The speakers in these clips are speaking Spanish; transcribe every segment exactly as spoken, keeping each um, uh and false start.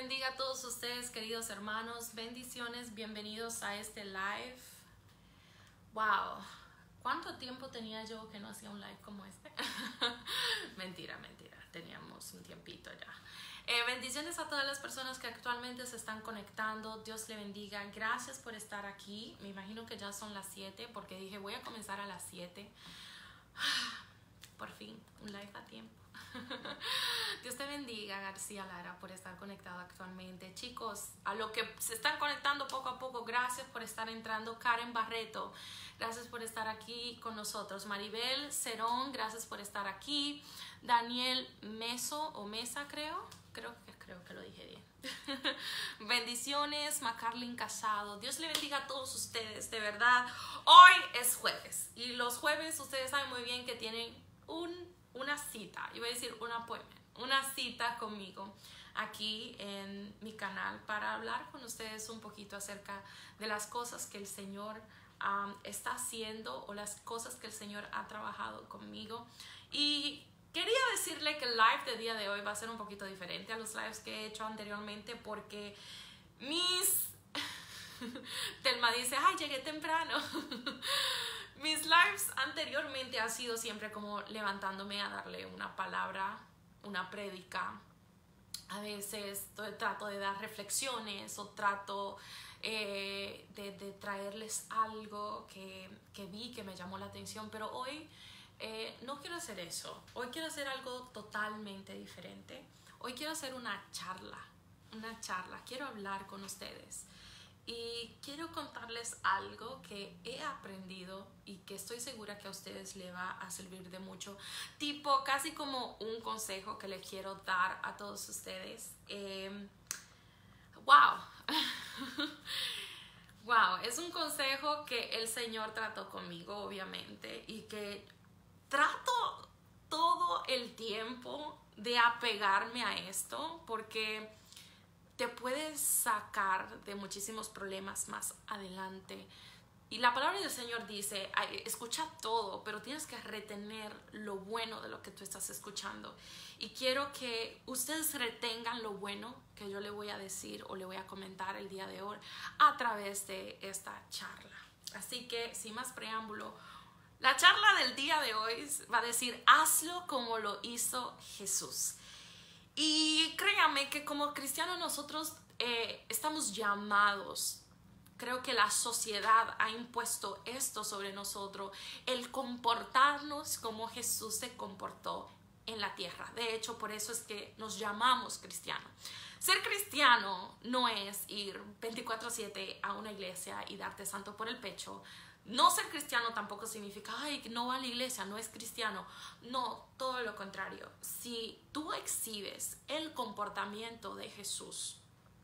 bendiga a todos ustedes, queridos hermanos. Bendiciones, bienvenidos a este live. Wow, ¿cuánto tiempo tenía yo que no hacía un live como este? Mentira, mentira, teníamos un tiempito ya. Eh, bendiciones a todas las personas que actualmente se están conectando. Dios le bendiga. Gracias por estar aquí. Me imagino que ya son las siete porque dije voy a comenzar a las siete. Por fin, un live a tiempo. Dios te bendiga, García Lara, por estar conectado actualmente. Chicos, a los que se están conectando poco a poco, gracias por estar entrando. Karen Barreto, gracias por estar aquí con nosotros. Maribel Cerón, gracias por estar aquí. Daniel Meso o Mesa, creo. Creo que, creo que lo dije bien. Bendiciones, Macarlin Casado. Dios le bendiga a todos ustedes, de verdad. Hoy es jueves y los jueves ustedes saben muy bien que tienen un una cita, iba a decir un appointment, una cita conmigo aquí en mi canal para hablar con ustedes un poquito acerca de las cosas que el Señor um, está haciendo o las cosas que el Señor ha trabajado conmigo. Y quería decirle que el live del día de hoy va a ser un poquito diferente a los lives que he hecho anteriormente porque mis... Telma dice, ay, llegué temprano. Mis lives anteriormente ha sido siempre como levantándome a darle una palabra, una prédica. A veces trato de dar reflexiones o trato eh, de, de traerles algo que, que vi, que me llamó la atención. Pero hoy eh, no quiero hacer eso. Hoy quiero hacer algo totalmente diferente. Hoy quiero hacer una charla, una charla. Quiero hablar con ustedes. Y quiero contarles algo que he aprendido y que estoy segura que a ustedes les va a servir de mucho. Tipo, casi como un consejo que les quiero dar a todos ustedes. Eh, wow. Wow, es un consejo que el Señor trató conmigo, obviamente. Y que trato todo el tiempo de apegarme a esto porque te puedes sacar de muchísimos problemas más adelante. Y la palabra del Señor dice, escucha todo, pero tienes que retener lo bueno de lo que tú estás escuchando. Y quiero que ustedes retengan lo bueno que yo le voy a decir o le voy a comentar el día de hoy a través de esta charla. Así que, sin más preámbulo, la charla del día de hoy va a decir, hazlo como lo hizo Jesús. Y créanme que como cristianos nosotros eh, estamos llamados, creo que la sociedad ha impuesto esto sobre nosotros, el comportarnos como Jesús se comportó en la tierra. De hecho, por eso es que nos llamamos cristianos. Ser cristiano no es ir veinticuatro siete a una iglesia y darte santo por el pecho. No ser cristiano tampoco significa, ay, no va a la iglesia, no es cristiano. No, todo lo contrario. Si tú exhibes el comportamiento de Jesús,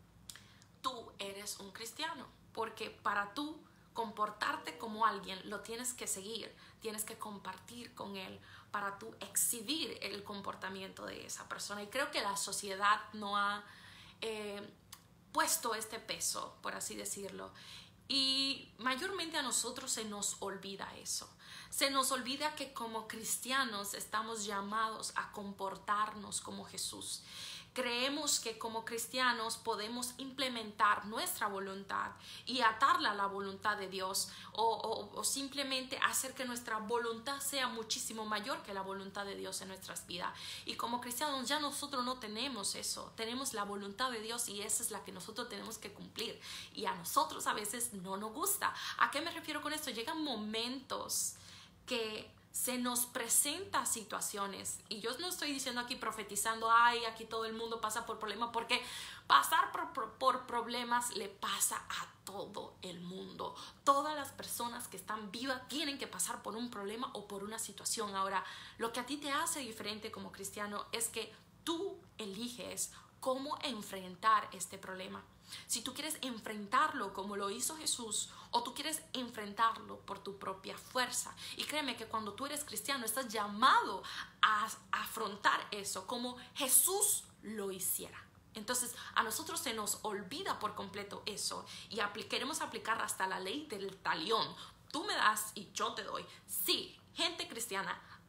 tú eres un cristiano. Porque para tú comportarte como alguien, lo tienes que seguir, tienes que compartir con él para tú exhibir el comportamiento de esa persona. Y creo que la sociedad no ha eh, puesto este peso, por así decirlo. Y mayormente a nosotros se nos olvida eso. Se nos olvida que como cristianos estamos llamados a comportarnos como Jesús. Creemos que como cristianos podemos implementar nuestra voluntad y atarla a la voluntad de Dios o, o, o simplemente hacer que nuestra voluntad sea muchísimo mayor que la voluntad de Dios en nuestras vidas. Y como cristianos ya nosotros no tenemos eso, tenemos la voluntad de Dios y esa es la que nosotros tenemos que cumplir. Y a nosotros a veces no nos gusta. ¿A qué me refiero con esto? Llegan momentos que se nos presenta situaciones y yo no estoy diciendo aquí profetizando, ay, aquí todo el mundo pasa por problemas, porque pasar por, por, por problemas le pasa a todo el mundo. Todas las personas que están vivas tienen que pasar por un problema o por una situación. Ahora, lo que a ti te hace diferente como cristiano es que tú eliges cómo enfrentar este problema. Si tú quieres enfrentarlo como lo hizo Jesús o tú quieres enfrentarlo por tu propia fuerza. Y créeme que cuando tú eres cristiano estás llamado a, a afrontar eso como Jesús lo hiciera. Entonces a nosotros se nos olvida por completo eso y apl- queremos aplicar hasta la ley del talión. Tú me das y yo te doy. Sí, gente cristiana,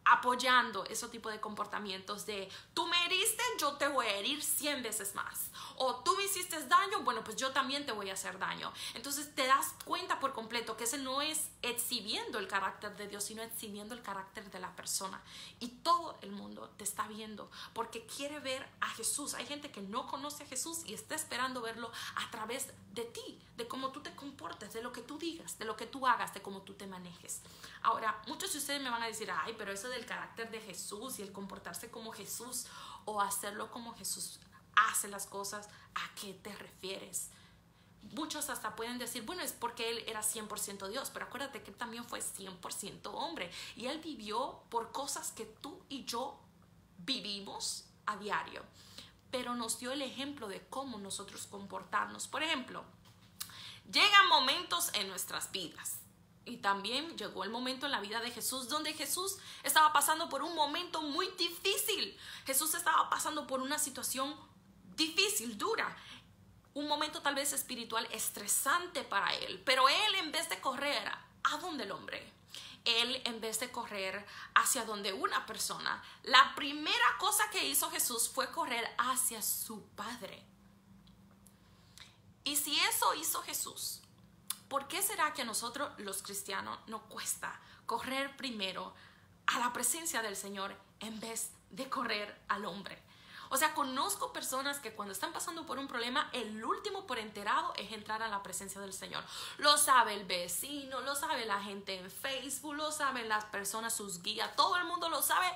apoyando ese tipo de comportamientos de tú me heriste, yo te voy a herir cien veces más, o tú me hiciste daño, bueno, pues yo también te voy a hacer daño. Entonces te das cuenta por completo que ese no es exhibiendo el carácter de Dios, sino exhibiendo el carácter de la persona, y todo el mundo te está viendo porque quiere ver a Jesús. Hay gente que no conoce a Jesús y está esperando verlo a través de ti, de cómo tú te comportes, de lo que tú digas, de lo que tú hagas, de cómo tú te manejes. Ahora, muchos de ustedes me van a decir, ay, pero eso del carácter de Jesús y el comportarse como Jesús o hacerlo como Jesús hace las cosas, ¿a qué te refieres? Muchos hasta pueden decir, bueno, es porque él era cien por ciento Dios, pero acuérdate que él también fue cien por ciento hombre y él vivió por cosas que tú y yo vivimos a diario, pero nos dio el ejemplo de cómo nosotros comportarnos. Por ejemplo, llegan momentos en nuestras vidas, y también llegó el momento en la vida de Jesús donde Jesús estaba pasando por un momento muy difícil. Jesús estaba pasando por una situación difícil, dura, un momento tal vez espiritual estresante para él, pero él, en vez de correr a donde el hombre, él, en vez de correr hacia donde una persona, la primera cosa que hizo Jesús fue correr hacia su Padre. Y si eso hizo Jesús, ¿por qué será que a nosotros los cristianos nos cuesta correr primero a la presencia del Señor en vez de correr al hombre? O sea, conozco personas que cuando están pasando por un problema, el último por enterado es entrar a la presencia del Señor. Lo sabe el vecino, lo sabe la gente en Facebook, lo saben las personas, sus guías, todo el mundo lo sabe,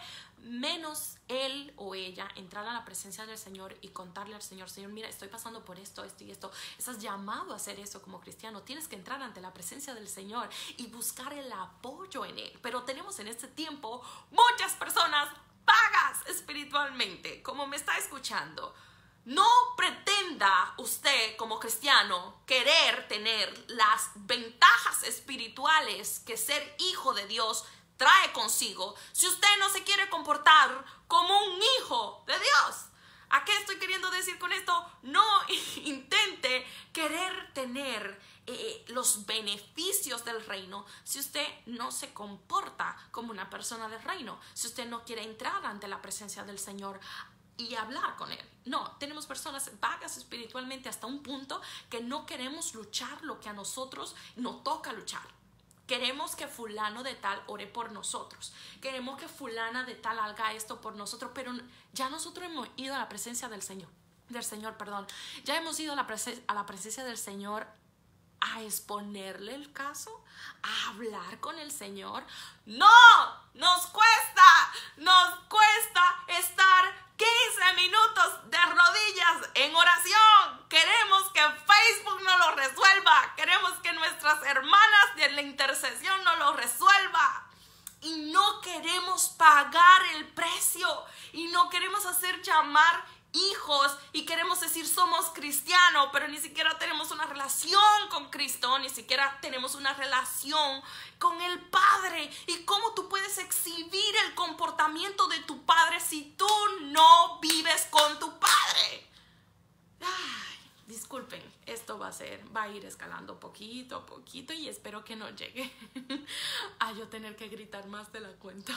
menos él o ella entrar a la presencia del Señor y contarle al Señor, Señor, mira, estoy pasando por esto, esto y esto. Estás llamado a hacer eso como cristiano. Tienes que entrar ante la presencia del Señor y buscar el apoyo en Él. Pero tenemos en este tiempo muchas personas vagas espiritualmente, como me está escuchando. No pretenda usted como cristiano querer tener las ventajas espirituales que ser hijo de Dios trae consigo si usted no se quiere comportar como un hijo de Dios. ¿A qué estoy queriendo decir con esto? No intente querer tener eh, los beneficios del reino si usted no se comporta como una persona del reino, si usted no quiere entrar ante la presencia del Señor y hablar con Él. No, tenemos personas vagas espiritualmente hasta un punto que no queremos luchar lo que a nosotros nos toca luchar. Queremos que fulano de tal ore por nosotros. Queremos que fulana de tal haga esto por nosotros, pero ya nosotros hemos ido a la presencia del Señor, del Señor, perdón. Ya hemos ido a la, presen- a la presencia del Señor a exponerle el caso, a hablar con el Señor. No, nos cuesta, nos cuesta estar quince minutos de rodillas en oración. Queremos que Facebook no lo resuelva. Queremos que nuestras hermanas de la intercesión no lo resuelva. Y no queremos pagar el precio. Y no queremos hacer llamar hijos. Y queremos decir somos cristianos, pero ni siquiera tenemos una relación con Cristo. Ni siquiera tenemos una relación con el Padre. ¿Y cómo tú puedes exhibir el comportamiento de tu Padre si tú no vives con tu Padre? Ay, disculpen, esto va a ser, va a ir escalando poquito a poquito y espero que no llegue a yo tener que gritar más de la cuenta.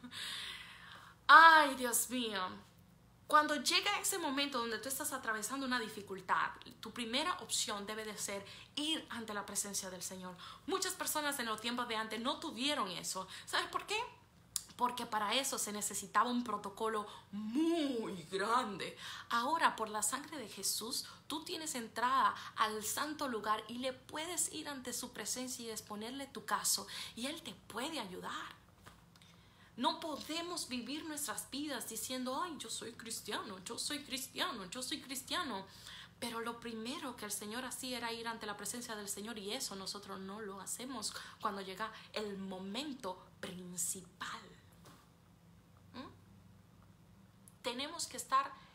Ay, Dios mío. Cuando llega ese momento donde tú estás atravesando una dificultad, tu primera opción debe de ser ir ante la presencia del Señor. Muchas personas en los tiempos de antes no tuvieron eso. ¿Sabes por qué? Porque para eso se necesitaba un protocolo muy grande. Ahora, por la sangre de Jesús, tú tienes entrada al santo lugar y le puedes ir ante su presencia y exponerle tu caso y Él te puede ayudar. No podemos vivir nuestras vidas diciendo, ay, yo soy cristiano, yo soy cristiano, yo soy cristiano. Pero lo primero que el Señor hacía era ir ante la presencia del Señor y eso nosotros no lo hacemos cuando llega el momento principal. ¿Mm? Tenemos que estar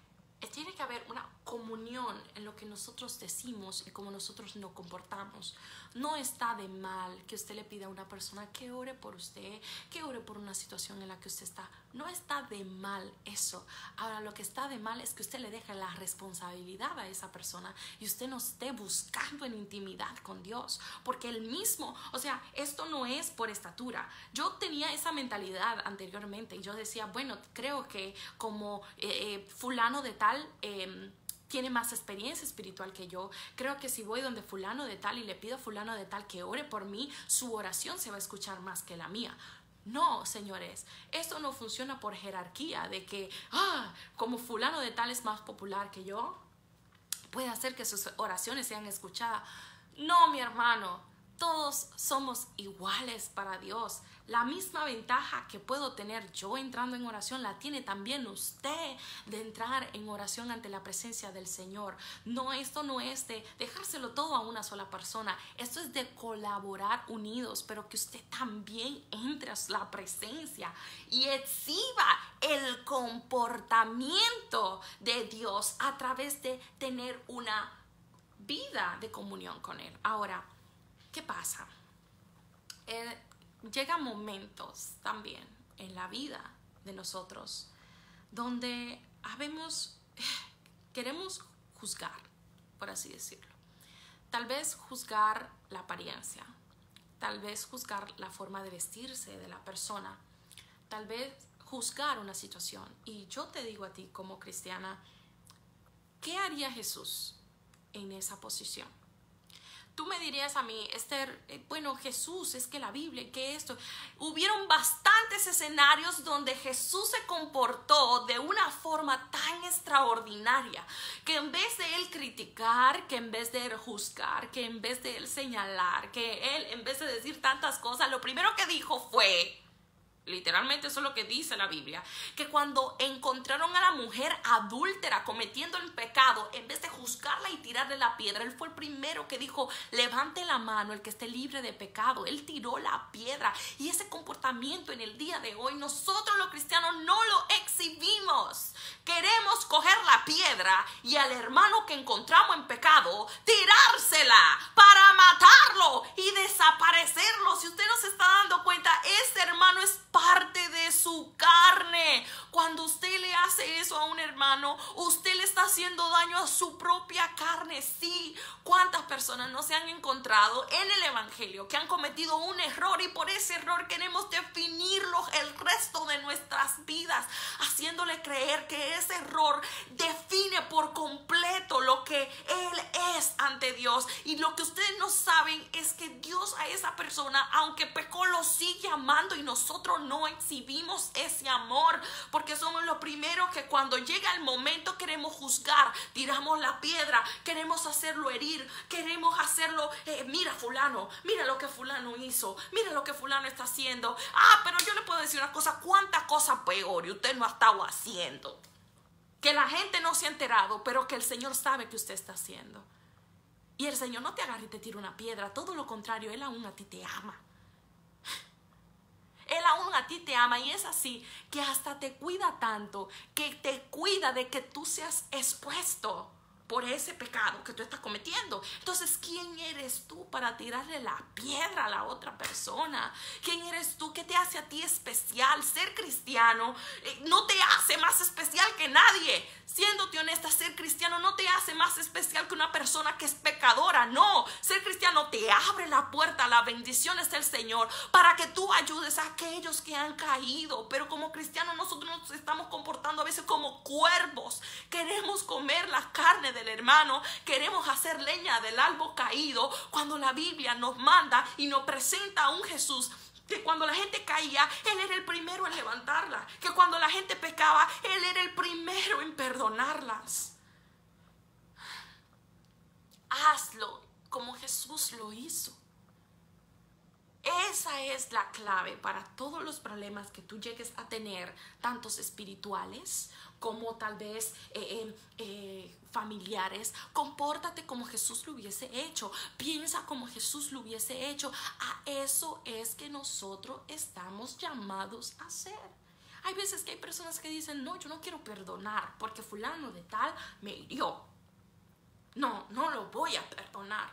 tiene que haber una comunión en lo que nosotros decimos y cómo nosotros nos comportamos. No está de mal que usted le pida a una persona que ore por usted, que ore por una situación en la que usted está. No está de mal eso. Ahora, lo que está de mal es que usted le deje la responsabilidad a esa persona y usted no esté buscando en intimidad con Dios, porque él mismo, o sea, esto no es por estatura. Yo tenía esa mentalidad anteriormente y yo decía, bueno, creo que como eh, eh, fulano de tal eh, tiene más experiencia espiritual que yo, creo que si voy donde fulano de tal y le pido a fulano de tal que ore por mí, su oración se va a escuchar más que la mía. No, señores, esto no funciona por jerarquía de que, ah, como fulano de tal es más popular que yo, puede hacer que sus oraciones sean escuchadas. No, mi hermano, todos somos iguales para Dios. La misma ventaja que puedo tener yo entrando en oración la tiene también usted de entrar en oración ante la presencia del Señor. No, esto no es de dejárselo todo a una sola persona. Esto es de colaborar unidos, pero que usted también entre a la presencia y exhiba el comportamiento de Dios a través de tener una vida de comunión con Él. Ahora, ¿qué pasa? Eh, llegan momentos también en la vida de nosotros donde habemos, queremos juzgar, por así decirlo. Tal vez juzgar la apariencia, tal vez juzgar la forma de vestirse de la persona, tal vez juzgar una situación. Y yo te digo a ti como cristiana, ¿qué haría Jesús en esa posición? Tú me dirías a mí, Esther, eh, bueno, Jesús, es que la Biblia, que esto. Hubieron bastantes escenarios donde Jesús se comportó de una forma tan extraordinaria que en vez de él criticar, que en vez de él juzgar, que en vez de él señalar, que él en vez de decir tantas cosas, lo primero que dijo fue, literalmente eso es lo que dice la Biblia, que cuando encontraron a la mujer adúltera cometiendo el pecado, en vez de juzgarla y tirarle la piedra, él fue el primero que dijo, levante la mano el que esté libre de pecado. Él tiró la piedra. Y ese comportamiento en el día de hoy, nosotros los cristianos no lo exhibimos. Queremos coger la piedra y al hermano que encontramos en pecado, tirársela para matarlo y desaparecerlo. Si usted no se está dando cuenta, ese hermano es parte de su carne. Cuando usted le hace eso a un hermano, usted le está haciendo daño a su propia carne. Sí, ¿cuántas personas no se han encontrado en el evangelio que han cometido un error y por ese error queremos definirlo el resto de nuestras vidas, haciéndole creer que ese error define por completo lo que él es ante Dios? Y lo que ustedes no saben es que Dios a esa persona, aunque pecó, lo sigue amando y nosotros no exhibimos ese amor porque somos los primeros que cuando llega el momento queremos juzgar, tiramos la piedra, queremos hacerlo herir, queremos hacerlo, eh, mira fulano, mira lo que fulano hizo, mira lo que fulano está haciendo. Ah, pero yo le puedo decir una cosa, ¿cuántas cosas peor y usted no ha estado haciendo? Que la gente no se ha enterado, pero que el Señor sabe que usted está haciendo. Y el Señor no te agarra y te tira una piedra, todo lo contrario, Él aún a ti te ama. Él aún a ti te ama y es así que hasta te cuida tanto, que te cuida de que tú seas expuesto por ese pecado que tú estás cometiendo. Entonces, ¿quién eres tú para tirarle la piedra a la otra persona? ¿Quién eres tú? ¿Qué te hace a ti especial? Ser cristiano eh, no te hace más especial que nadie. Siéndote honesta, ser cristiano no te hace más especial que una persona que es pecadora. No, ser cristiano te abre la puerta a las bendiciones del Señor para que tú ayudes a aquellos que han caído. Pero como cristianos nosotros nos estamos comportando a veces como cuervos. Queremos comer la carne del hermano, queremos hacer leña del árbol caído, cuando la Biblia nos manda y nos presenta a un Jesús que cuando la gente caía, Él era el primero en levantarla, que cuando la gente pecaba, Él era el primero en perdonarlas. Hazlo como Jesús lo hizo. Esa es la clave para todos los problemas que tú llegues a tener, tantos espirituales como tal vez eh, eh, eh, familiares. Compórtate como Jesús lo hubiese hecho. Piensa como Jesús lo hubiese hecho. A eso es que nosotros estamos llamados a hacer. Hay veces que hay personas que dicen, no, yo no quiero perdonar porque fulano de tal me hirió. No, no lo voy a perdonar.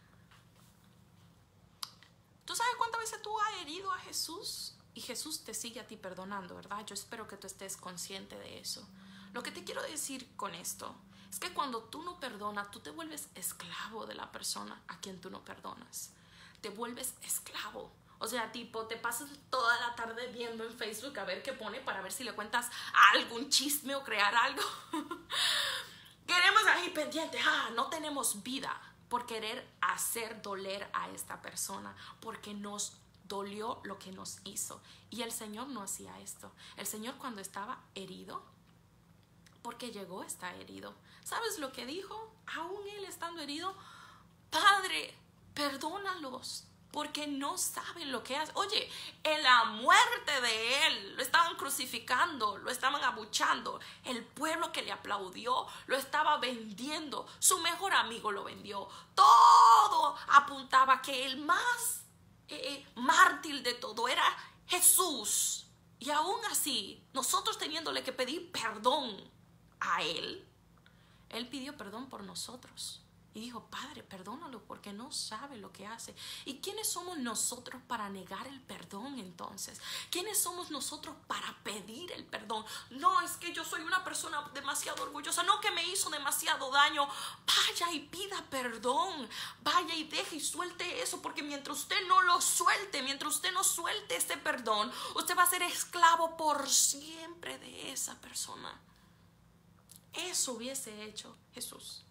¿Tú sabes cuántas veces tú has herido a Jesús? Y Jesús te sigue a ti perdonando, ¿verdad? Yo espero que tú estés consciente de eso. Lo que te quiero decir con esto es que cuando tú no perdonas, tú te vuelves esclavo de la persona a quien tú no perdonas. Te vuelves esclavo. O sea, tipo, te pasas toda la tarde viendo en Facebook a ver qué pone para ver si le cuentas algún chisme o crear algo. Queremos ahí pendientes. Ah, no tenemos vida por querer hacer doler a esta persona, porque nos dolió lo que nos hizo. Y el Señor no hacía esto. El Señor, cuando estaba herido, porque llegó, está herido. ¿Sabes lo que dijo? Aún él estando herido, Padre, perdónalos, porque no saben lo que hacen. Oye, en la muerte de él lo estaban crucificando, lo estaban abuchando. El pueblo que le aplaudió lo estaba vendiendo. Su mejor amigo lo vendió. Todo apuntaba que el más eh, mártir de todo era Jesús. Y aún así, nosotros teniéndole que pedir perdón a él, él pidió perdón por nosotros. Y dijo, Padre, perdónalo porque no sabe lo que hace. ¿Y quiénes somos nosotros para negar el perdón entonces? ¿Quiénes somos nosotros para pedir el perdón? No, es que yo soy una persona demasiado orgullosa. No, que me hizo demasiado daño. Vaya y pida perdón. Vaya y deje y suelte eso. Porque mientras usted no lo suelte, mientras usted no suelte ese perdón, usted va a ser esclavo por siempre de esa persona. Eso hubiese hecho Jesús.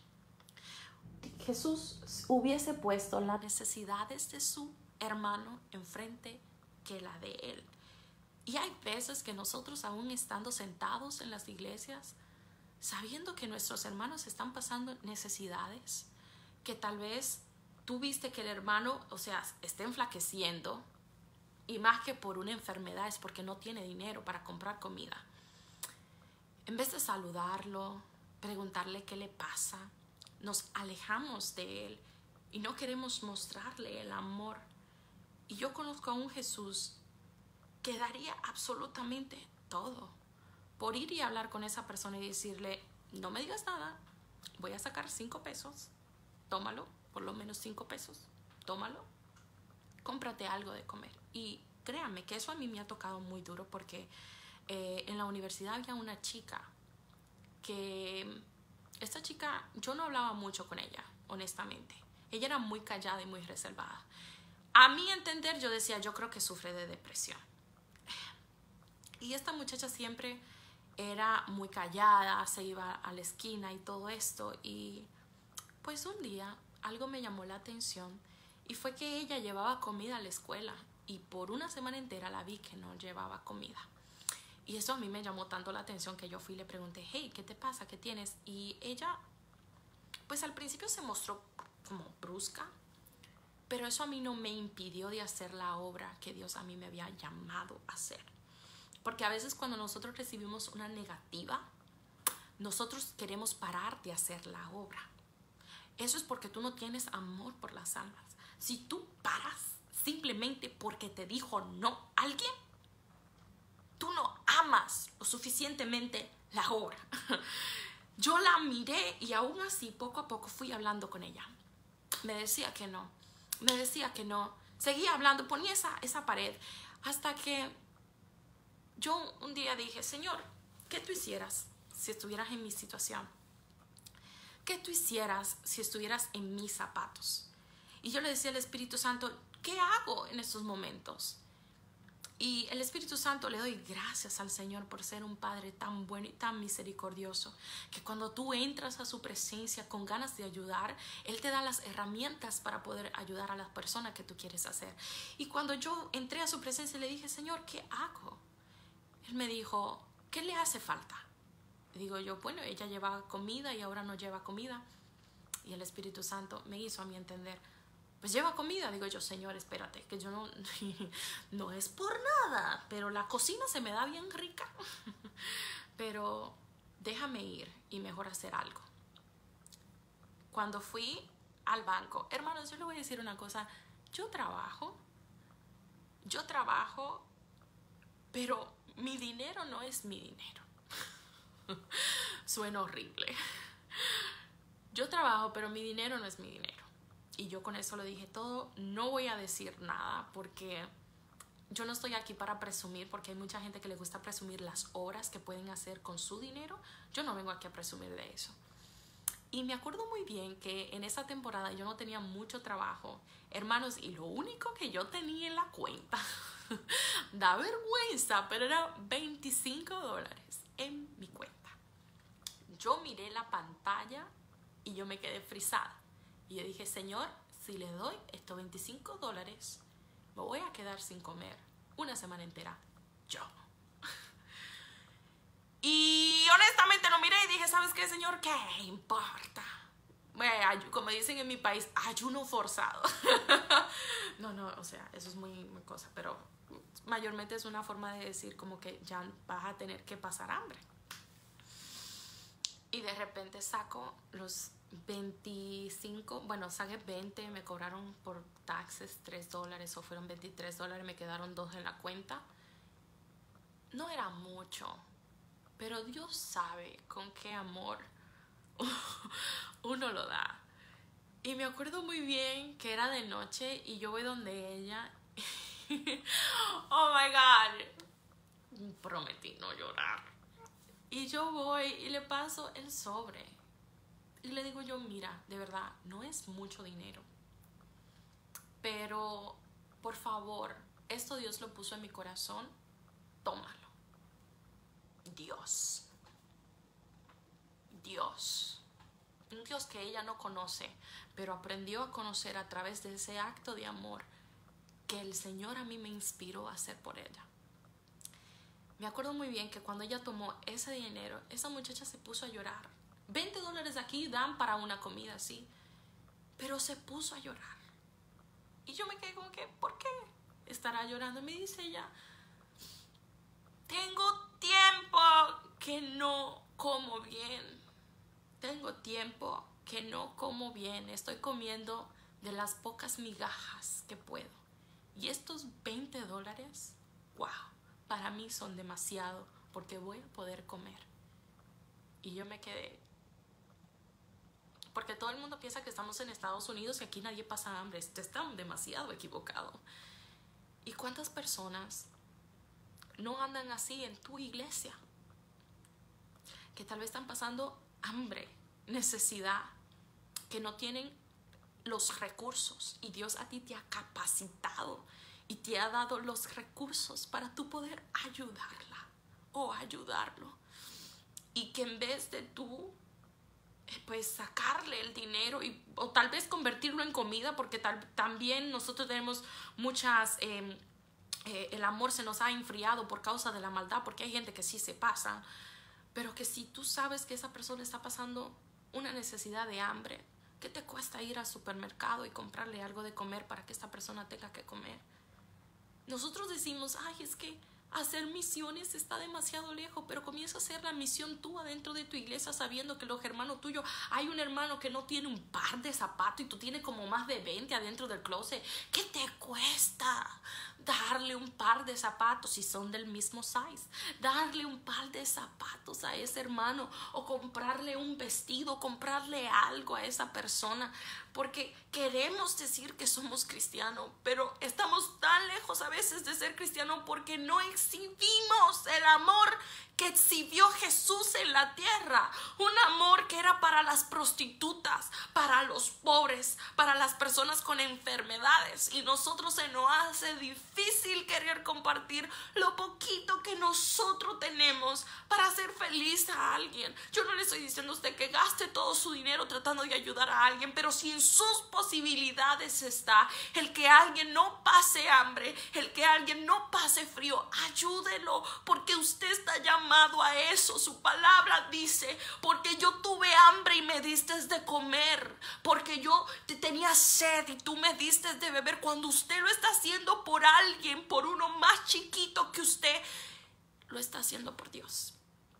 Jesús hubiese puesto las necesidades de su hermano enfrente que la de él. Y hay veces que nosotros, aún estando sentados en las iglesias, sabiendo que nuestros hermanos están pasando necesidades, que tal vez tú viste que el hermano, o sea, está enflaqueciendo, y más que por una enfermedad es porque no tiene dinero para comprar comida. En vez de saludarlo, preguntarle qué le pasa, nos alejamos de él y no queremos mostrarle el amor. Y yo conozco a un Jesús que daría absolutamente todo por ir y hablar con esa persona y decirle, no me digas nada, voy a sacar cinco pesos, tómalo, por lo menos cinco pesos, tómalo, cómprate algo de comer. Y créanme que eso a mí me ha tocado muy duro, porque eh, en la universidad había una chica que... Esta chica, yo no hablaba mucho con ella, honestamente. Ella era muy callada y muy reservada. A mi entender, yo decía, yo creo que sufre de depresión. Y esta muchacha siempre era muy callada, se iba a la esquina y todo esto. Y pues un día algo me llamó la atención y fue que ella llevaba comida a la escuela. Y por una semana entera la vi que no llevaba comida. Y eso a mí me llamó tanto la atención que yo fui y le pregunté, hey, ¿qué te pasa? ¿Qué tienes? Y ella, pues al principio se mostró como brusca, pero eso a mí no me impidió de hacer la obra que Dios a mí me había llamado a hacer. Porque a veces cuando nosotros recibimos una negativa, nosotros queremos parar de hacer la obra. Eso es porque tú no tienes amor por las almas. Si tú paras simplemente porque te dijo no alguien, tú no amas lo suficientemente la obra. Yo la miré y aún así poco a poco fui hablando con ella. Me decía que no, me decía que no. Seguía hablando, ponía esa, esa pared. Hasta que yo un día dije, Señor, ¿qué tú hicieras si estuvieras en mi situación? ¿Qué tú hicieras si estuvieras en mis zapatos? Y yo le decía al Espíritu Santo, ¿qué hago en estos momentos? Y el Espíritu Santo, le doy gracias al Señor por ser un Padre tan bueno y tan misericordioso, que cuando tú entras a su presencia con ganas de ayudar, Él te da las herramientas para poder ayudar a las personas que tú quieres hacer. Y cuando yo entré a su presencia, le dije, Señor, ¿qué hago? Él me dijo, ¿qué le hace falta? Y digo yo, bueno, ella llevaba comida y ahora no lleva comida. Y el Espíritu Santo me hizo a mí entender, pues lleva comida. Digo yo, Señor, espérate, que yo no, no es por nada, pero la cocina se me da bien rica. Pero déjame ir y mejor hacer algo. Cuando fui al banco, hermanos, yo le voy a decir una cosa, yo trabajo, yo trabajo, pero mi dinero no es mi dinero. Suena horrible. Yo trabajo, pero mi dinero no es mi dinero. Y yo con eso lo dije todo. No voy a decir nada porque yo no estoy aquí para presumir, porque hay mucha gente que le gusta presumir las obras que pueden hacer con su dinero. Yo no vengo aquí a presumir de eso. Y me acuerdo muy bien que en esa temporada yo no tenía mucho trabajo, hermanos, y lo único que yo tenía en la cuenta, da vergüenza, pero era veinticinco dólares en mi cuenta. Yo miré la pantalla y yo me quedé frisada. Y yo dije, Señor, si le doy estos veinticinco dólares, me voy a quedar sin comer una semana entera. Yo. Y honestamente lo miré y dije, ¿sabes qué, Señor? ¿Qué importa? Como dicen en mi país, ayuno forzado. No, no, o sea, eso es muy, muy cosa, pero mayormente es una forma de decir como que ya vas a tener que pasar hambre. Y de repente saco los veinticinco, bueno, saqué veinte, me cobraron por taxes tres dólares o fueron veintitrés dólares, me quedaron dos en la cuenta. No era mucho. Pero Dios sabe con qué amor uno lo da. Y me acuerdo muy bien que era de noche y yo voy donde ella. Oh my God. Prometí no llorar. Y yo voy y le paso el sobre. Y le digo yo, mira, de verdad, no es mucho dinero. Pero, por favor, esto Dios lo puso en mi corazón. Tómalo. Dios, Dios, un Dios que ella no conoce, pero aprendió a conocer a través de ese acto de amor que el Señor a mí me inspiró a hacer por ella. Me acuerdo muy bien que cuando ella tomó ese dinero, esa muchacha se puso a llorar. veinte dólares aquí dan para una comida así, pero se puso a llorar. Y yo me quedé como que, ¿por qué estará llorando? Y me dice ella, tengo tiempo que no como bien. Tengo tiempo que no como bien. Estoy comiendo de las pocas migajas que puedo. Y estos veinte dólares, wow, para mí son demasiado porque voy a poder comer. Y yo me quedé. Porque todo el mundo piensa que estamos en Estados Unidos y aquí nadie pasa hambre. Están demasiado equivocados. ¿Y cuántas personas no andan así en tu iglesia? Que tal vez están pasando hambre, necesidad, que no tienen los recursos. Y Dios a ti te ha capacitado y te ha dado los recursos para tú poder ayudarla o ayudarlo. Y que en vez de tú, pues sacarle el dinero y, o tal vez convertirlo en comida, porque tal, también nosotros tenemos muchas... Eh, Eh, el amor se nos ha enfriado por causa de la maldad, porque hay gente que sí se pasa, pero que si tú sabes que esa persona está pasando una necesidad de hambre, ¿qué te cuesta ir al supermercado y comprarle algo de comer para que esta persona tenga que comer? Nosotros decimos, ay, es que hacer misiones está demasiado lejos, pero comienza a hacer la misión tú adentro de tu iglesia sabiendo que los hermanos tuyos, hay un hermano que no tiene un par de zapatos y tú tienes como más de veinte adentro del closet. ¿Qué te cuesta darle un par de zapatos si son del mismo size? Darle un par de zapatos a ese hermano o comprarle un vestido, comprarle algo a esa persona, porque queremos decir que somos cristianos, pero estamos tan lejos a veces de ser cristianos porque no exhibimos el amor que exhibió Jesús en la tierra. Un amor que era para las prostitutas, para los pobres, para las personas con enfermedades. Y nosotros se nos hace difícil querer compartir lo poquito que nosotros tenemos para hacer feliz a alguien. Yo no le estoy diciendo a usted que gaste todo su dinero tratando de ayudar a alguien, pero si en sus posibilidades está el que alguien no pase hambre, el que alguien no pase frío, ayúdelo, porque usted está llamado a eso. Su palabra dice, porque yo tuve hambre y me diste de comer, porque yo te tenía sed y tú me diste de beber. Cuando usted lo está haciendo por alguien, por uno más chiquito que usted, lo está haciendo por Dios.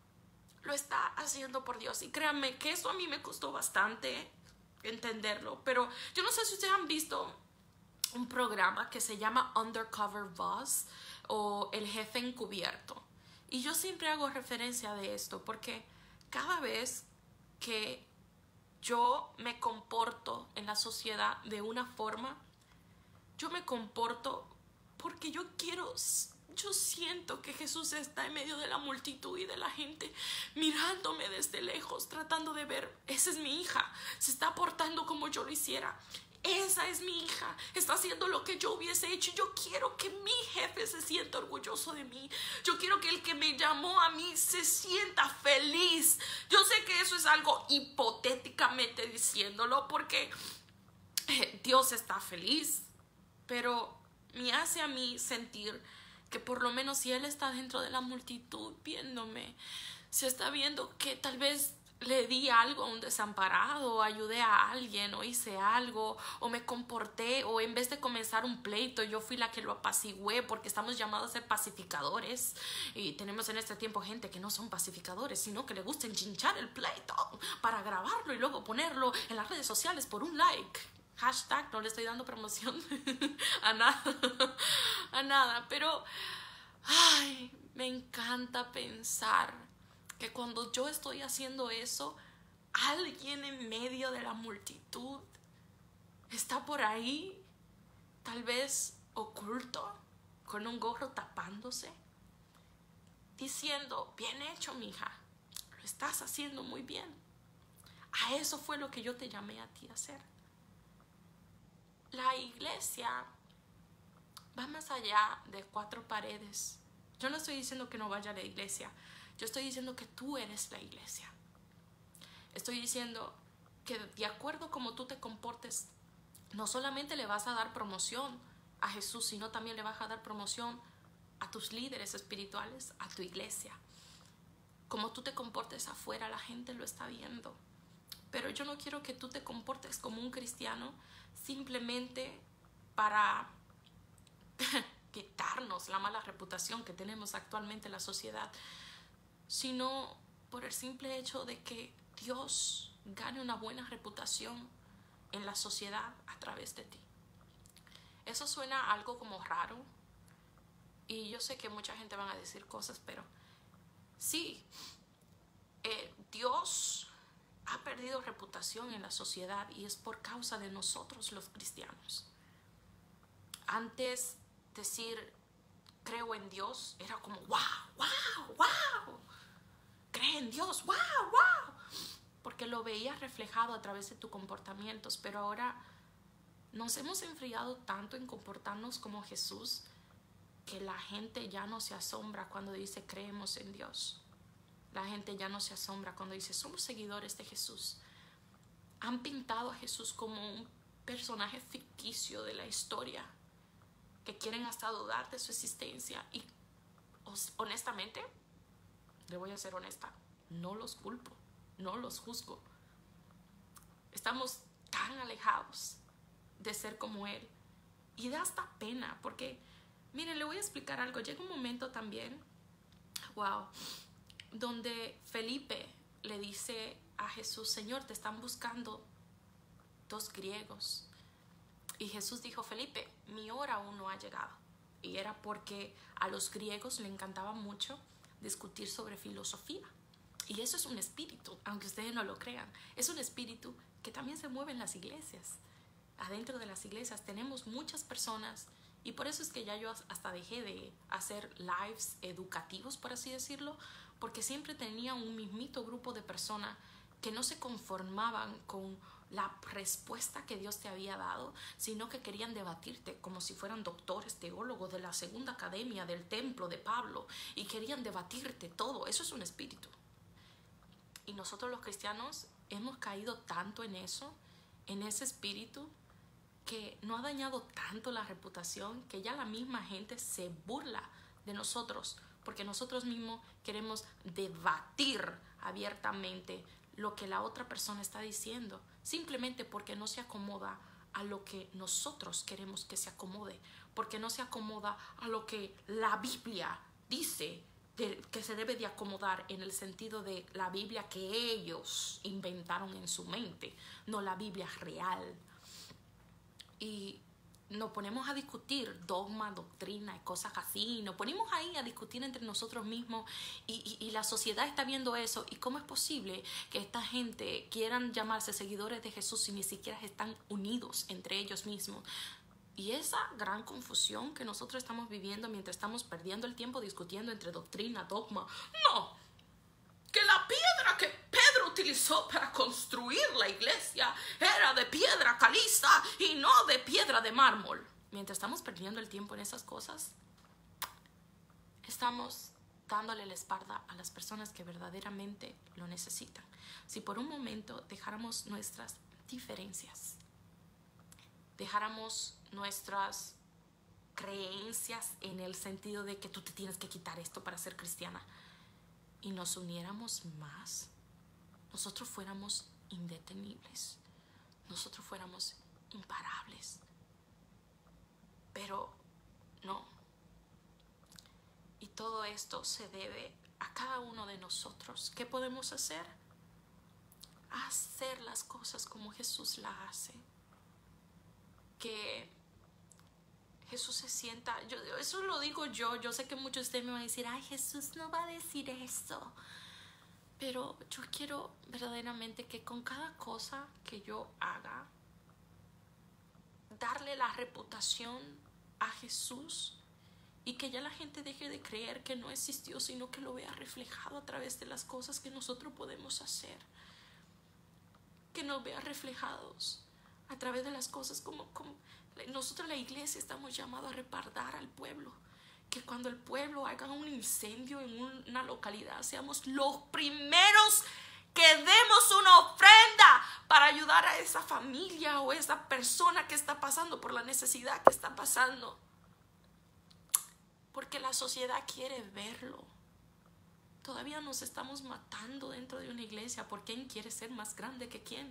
Lo está haciendo por Dios. Y créanme que eso a mí me costó bastante entenderlo. Pero yo no sé si ustedes han visto un programa que se llama Undercover Boss o El Jefe Encubierto. Y yo siempre hago referencia de esto porque cada vez que yo me comporto en la sociedad de una forma, yo me comporto porque yo quiero, yo siento que Jesús está en medio de la multitud y de la gente mirándome desde lejos, tratando de ver, esa es mi hija, se está portando como yo lo hiciera. Esa es mi hija, está haciendo lo que yo hubiese hecho. Yo quiero que mi jefe se sienta orgulloso de mí. Yo quiero que el que me llamó a mí se sienta feliz. Yo sé que eso es algo hipotéticamente diciéndolo porque eh, Dios está feliz, pero me hace a mí sentir que por lo menos si Él está dentro de la multitud viéndome, se está viendo que tal vez le di algo a un desamparado, o ayudé a alguien, o hice algo, o me comporté, o en vez de comenzar un pleito, yo fui la que lo apacigué, porque estamos llamados a ser pacificadores. Y tenemos en este tiempo gente que no son pacificadores, sino que le gusta enchinchar el pleito para grabarlo y luego ponerlo en las redes sociales por un like. Hashtag, no le estoy dando promoción a nada, a nada, pero ay, me encanta pensar que cuando yo estoy haciendo eso, alguien en medio de la multitud está por ahí, tal vez oculto, con un gorro tapándose, diciendo, bien hecho, mija, lo estás haciendo muy bien. A eso fue lo que yo te llamé a ti a hacer. La iglesia va más allá de cuatro paredes. Yo no estoy diciendo que no vaya a la iglesia. Yo estoy diciendo que tú eres la iglesia. Estoy diciendo que de acuerdo como tú te comportes, no solamente le vas a dar promoción a Jesús, sino también le vas a dar promoción a tus líderes espirituales, a tu iglesia. Como tú te comportes afuera, la gente lo está viendo. Pero yo no quiero que tú te comportes como un cristiano simplemente para quitarnos la mala reputación que tenemos actualmente en la sociedad, sino por el simple hecho de que Dios gane una buena reputación en la sociedad a través de ti. Eso suena algo como raro y yo sé que mucha gente van a decir cosas, pero sí, eh, Dios ha perdido reputación en la sociedad y es por causa de nosotros los cristianos. Antes decir creo en Dios era como wow, wow, wow. Cree en Dios, wow, wow. Porque lo veías reflejado a través de tus comportamientos, pero ahora nos hemos enfriado tanto en comportarnos como Jesús que la gente ya no se asombra cuando dice creemos en Dios. La gente ya no se asombra cuando dice somos seguidores de Jesús. Han pintado a Jesús como un personaje ficticio de la historia que quieren hasta dudar de su existencia y honestamente, le voy a ser honesta, no los culpo, no los juzgo. Estamos tan alejados de ser como Él y da hasta pena porque, miren, le voy a explicar algo. Llega un momento también, wow, donde Felipe le dice a Jesús, Señor, te están buscando dos griegos. Y Jesús dijo, Felipe, mi hora aún no ha llegado. Y era porque a los griegos le encantaba mucho discutir sobre filosofía. Y eso es un espíritu, aunque ustedes no lo crean. Es un espíritu que también se mueve en las iglesias. Adentro de las iglesias tenemos muchas personas y por eso es que ya yo hasta dejé de hacer lives educativos, por así decirlo, porque siempre tenía un mismito grupo de personas que no se conformaban con la respuesta que Dios te había dado, sino que querían debatirte como si fueran doctores, teólogos de la segunda academia del templo de Pablo y querían debatirte todo. Eso es un espíritu. Y nosotros los cristianos hemos caído tanto en eso, en ese espíritu, que no ha dañado tanto la reputación que ya la misma gente se burla de nosotros porque nosotros mismos queremos debatir abiertamente lo que la otra persona está diciendo, simplemente porque no se acomoda a lo que nosotros queremos que se acomode, porque no se acomoda a lo que la Biblia dice de, que se debe de acomodar, en el sentido de la Biblia que ellos inventaron en su mente, no la Biblia real. Y nos ponemos a discutir dogma, doctrina y cosas así, nos ponemos ahí a discutir entre nosotros mismos y, y, y la sociedad está viendo eso. ¿Y cómo es posible que esta gente quieran llamarse seguidores de Jesús si ni siquiera están unidos entre ellos mismos? Y esa gran confusión que nosotros estamos viviendo mientras estamos perdiendo el tiempo discutiendo entre doctrina, dogma. No, que la piedra que Pedro utilizó para construir la iglesia era de piedra caliza y no de piedra de mármol. Mientras estamos perdiendo el tiempo en esas cosas, estamos dándole la espalda a las personas que verdaderamente lo necesitan. Si por un momento dejáramos nuestras diferencias, dejáramos nuestras creencias en el sentido de que tú te tienes que quitar esto para ser cristiana, y nos uniéramos más, nosotros fuéramos indetenibles, nosotros fuéramos imparables. Pero no. Y todo esto se debe a cada uno de nosotros. ¿Qué podemos hacer? Hacer las cosas como Jesús las hace. Que Jesús se sienta, yo, eso lo digo yo, yo sé que muchos de ustedes me van a decir, ay, Jesús no va a decir eso. Pero yo quiero verdaderamente que con cada cosa que yo haga, darle la reputación a Jesús y que ya la gente deje de creer que no existió, sino que lo vea reflejado a través de las cosas que nosotros podemos hacer. Que nos vea reflejados a través de las cosas como, como nosotros la iglesia estamos llamados a respaldar al pueblo. Que cuando el pueblo haga un incendio en una localidad, seamos los primeros que demos una ofrenda para ayudar a esa familia o esa persona que está pasando por la necesidad que está pasando. Porque la sociedad quiere verlo. Todavía nos estamos matando dentro de una iglesia por quién quiere ser más grande que quién.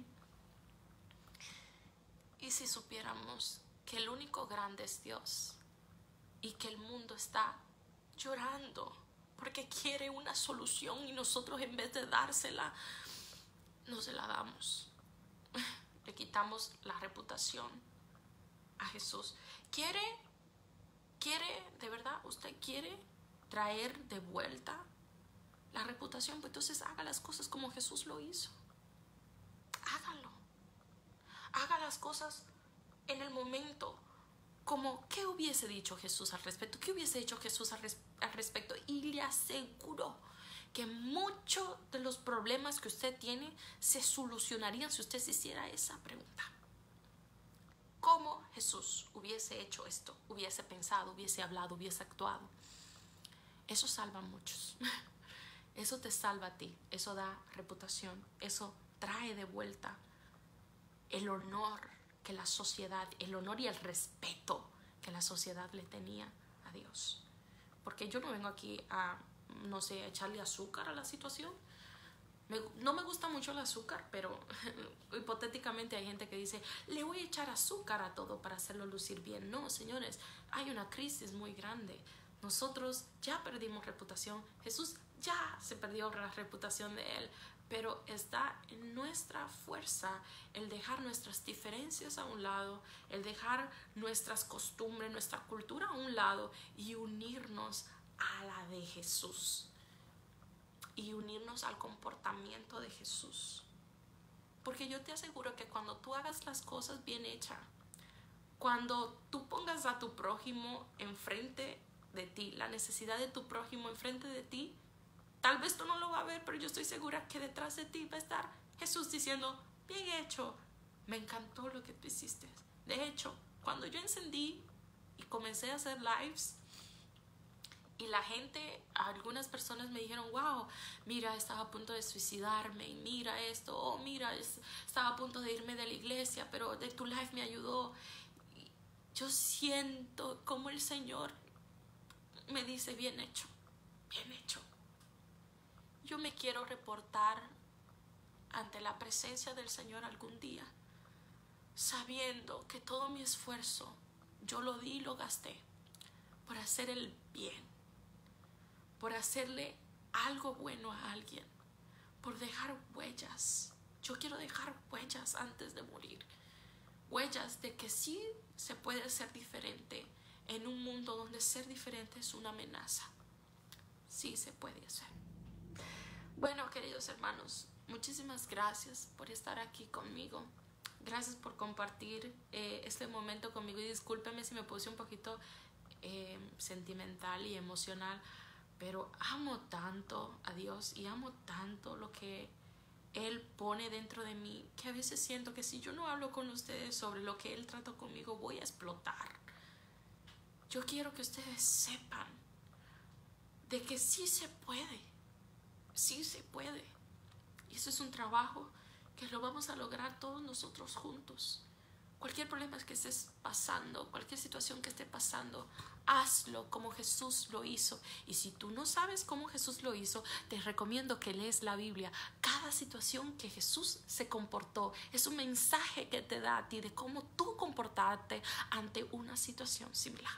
Y si supiéramos que el único grande es Dios y que el mundo está llorando porque quiere una solución y nosotros en vez de dársela, no se la damos. Le quitamos la reputación a Jesús. ¿Quiere, quiere, de verdad, usted quiere traer de vuelta la reputación? Pues entonces haga las cosas como Jesús lo hizo. Hágalo. Haga las cosas en el momento, como ¿qué hubiese dicho Jesús al respecto? ¿Qué hubiese hecho Jesús al, res al respecto? Y le aseguro que muchos de los problemas que usted tiene se solucionarían si usted se hiciera esa pregunta. ¿Cómo Jesús hubiese hecho esto? Hubiese pensado, hubiese hablado, hubiese actuado. Eso salva a muchos. Eso te salva a ti. Eso da reputación. Eso trae de vuelta el honor que la sociedad, el honor y el respeto que la sociedad le tenía a Dios. Porque yo no vengo aquí a, no sé, a echarle azúcar a la situación. Me, no me gusta mucho el azúcar, pero hipotéticamente hay gente que dice, le voy a echar azúcar a todo para hacerlo lucir bien. No, señores, hay una crisis muy grande. Nosotros ya perdimos reputación. Jesús ya se perdió la reputación de él. Pero está en nuestra fuerza el dejar nuestras diferencias a un lado, el dejar nuestras costumbres, nuestra cultura a un lado y unirnos a la de Jesús. Y unirnos al comportamiento de Jesús. Porque yo te aseguro que cuando tú hagas las cosas bien hechas, cuando tú pongas a tu prójimo enfrente de ti, la necesidad de tu prójimo enfrente de ti, tal vez tú no lo vas a ver, pero yo estoy segura que detrás de ti va a estar Jesús diciendo, bien hecho, me encantó lo que tú hiciste. De hecho, cuando yo encendí y comencé a hacer lives, y la gente, algunas personas me dijeron, wow, mira, estaba a punto de suicidarme, y mira esto, oh, mira, es, estaba a punto de irme de la iglesia, pero de tu live me ayudó. Y yo siento como el Señor me dice, bien hecho, bien hecho. Yo me quiero reportar ante la presencia del Señor algún día, sabiendo que todo mi esfuerzo yo lo di y lo gasté por hacer el bien, por hacerle algo bueno a alguien, por dejar huellas. Yo quiero dejar huellas antes de morir, huellas de que sí se puede ser diferente en un mundo donde ser diferente es una amenaza. Sí se puede hacer. Bueno, queridos hermanos, muchísimas gracias por estar aquí conmigo. Gracias por compartir eh, este momento conmigo, y discúlpeme si me puse un poquito eh, sentimental y emocional, pero amo tanto a Dios y amo tanto lo que Él pone dentro de mí, que a veces siento que si yo no hablo con ustedes sobre lo que Él trató conmigo, voy a explotar. Yo quiero que ustedes sepan de que sí se puede, sí se puede. Y eso es un trabajo que lo vamos a lograr todos nosotros juntos. Cualquier problema que estés pasando, cualquier situación que esté pasando, hazlo como Jesús lo hizo. Y si tú no sabes cómo Jesús lo hizo, te recomiendo que lees la Biblia. Cada situación que Jesús se comportó es un mensaje que te da a ti de cómo tú comportarte ante una situación similar.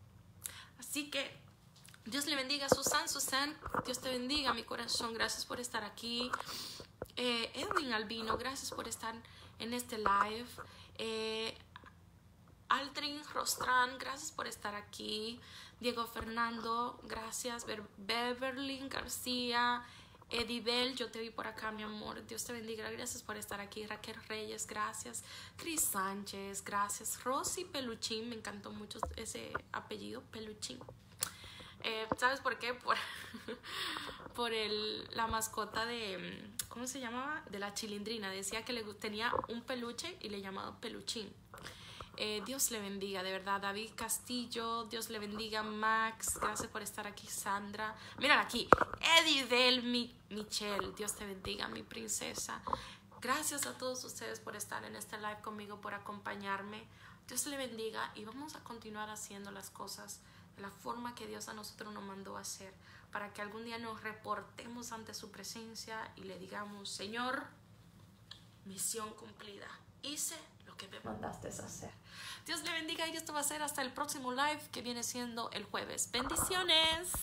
Así que Dios le bendiga, Susan, Susan, Dios te bendiga, mi corazón, gracias por estar aquí. Eh, Edwin Albino, gracias por estar en este live. Eh, Aldrin Rostran, gracias por estar aquí. Diego Fernando, gracias. Be Beverly García, Edibel, yo te vi por acá, mi amor. Dios te bendiga, gracias por estar aquí. Raquel Reyes, gracias. Cris Sánchez, gracias. Rosy Peluchín, me encantó mucho ese apellido, Peluchín. Eh, ¿Sabes por qué? Por, por el, la mascota de, ¿cómo se llamaba? De la Chilindrina. Decía que le tenía un peluche y le llamaba Peluchín. Eh, Dios le bendiga, de verdad. David Castillo, Dios le bendiga. Max, gracias por estar aquí. Sandra, mírala aquí. Edidel Mi, Michelle, Dios te bendiga, mi princesa. Gracias a todos ustedes por estar en este live conmigo, por acompañarme. Dios le bendiga y vamos a continuar haciendo las cosas de la forma que Dios a nosotros nos mandó a hacer, para que algún día nos reportemos ante su presencia y le digamos: Señor, misión cumplida, hice lo que me mandaste a hacer. Dios le bendiga y esto va a ser hasta el próximo live, que viene siendo el jueves. Bendiciones.